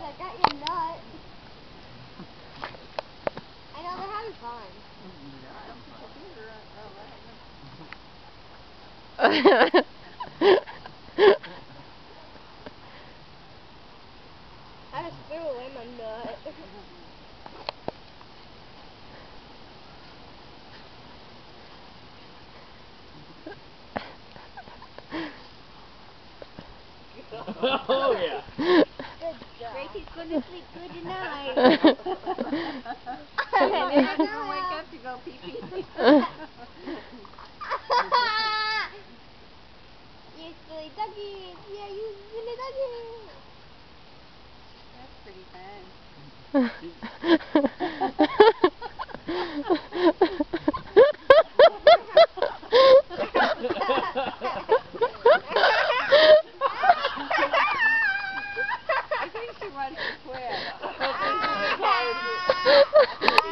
I got your nut. I know they're having fun. I just threw away my nut. Oh yeah. Good job. Gracie's going to sleep good tonight. Maybe I'm going to wake up to go pee-pee. You silly doggy. Yeah, you silly doggy. That's pretty I think she wants to quit.